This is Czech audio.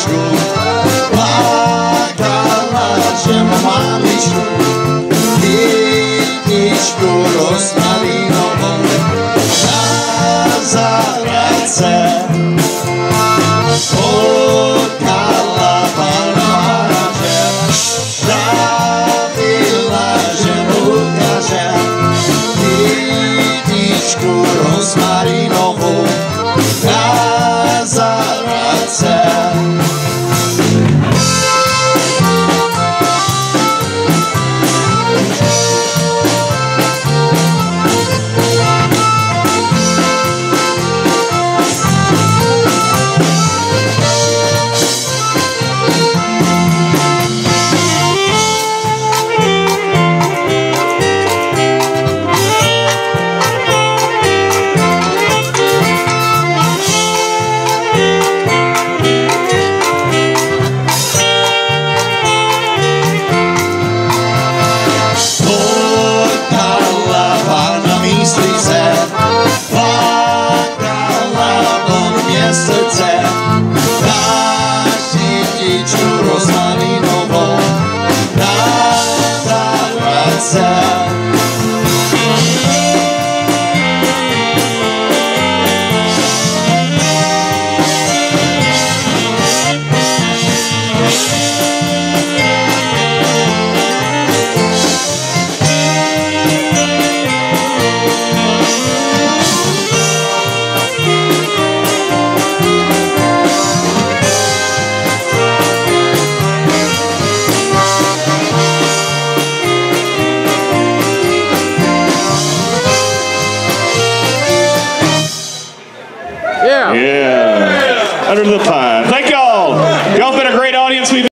mamičku, plakala, že má mamičku, kytičku rozmarinovou na zahradce. Potkala pána manaže, pravila, že mu ukáže kytičku rozmarinovou na zahradce. Srdce dáš kytičku rozmarinovou na zahradce. Yeah. Under the pine.